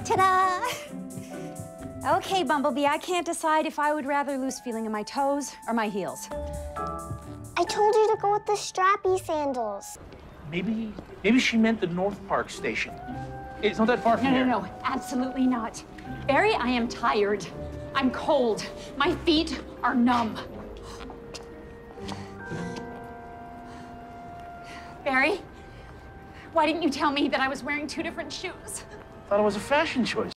Ta-da! Okay, Bumblebee, I can't decide if I would rather lose feeling in my toes or my heels. I told you to go with the strappy sandals. Maybe she meant the North Park station. It's not that far from here. No, absolutely not. Barry, I am tired. I'm cold. My feet are numb. Barry, why didn't you tell me that I was wearing 2 different shoes? Thought it was a fashion choice.